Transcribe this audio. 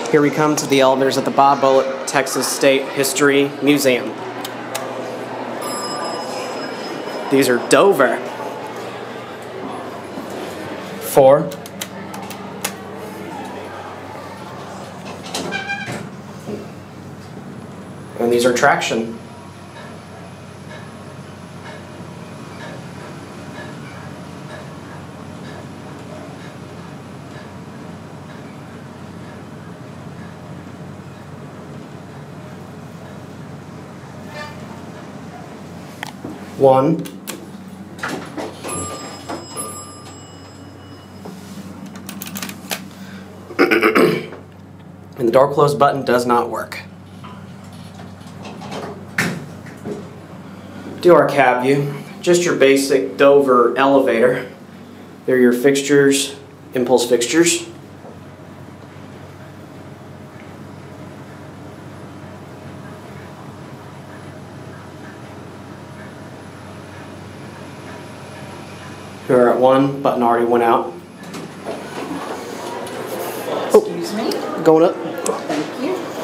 Here we come to the elevators at the Bob Bullock Texas State History Museum. These are Dover. 4. And these are traction. One. And the door close button does not work. Do our cab view. Just your basic Dover elevator. They're your fixtures, impulse fixtures. We're at 1, button already went out. Excuse me. Going up. Thank you.